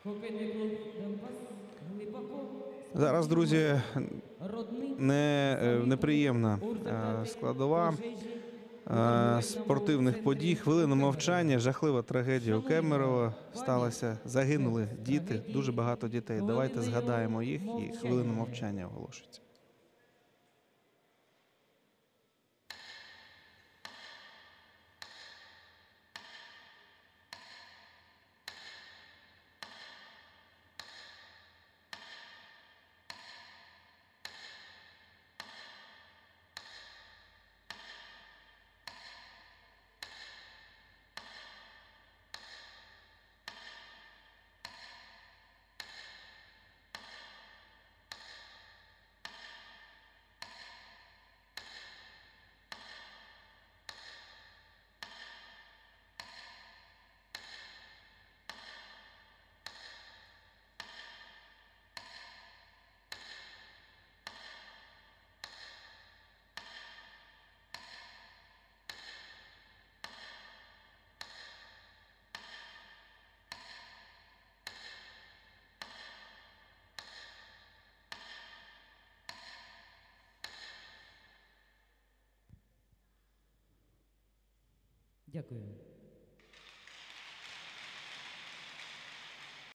Хокейний клуб Донбас глибоко. Зараз, друзі, неприємна складова спортивних подій. Хвилина мовчання, жахлива трагедія у Кемерово сталася. Загинули діти, дуже багато дітей. Давайте згадаємо їх, і хвилина мовчання оголошується. Дякую.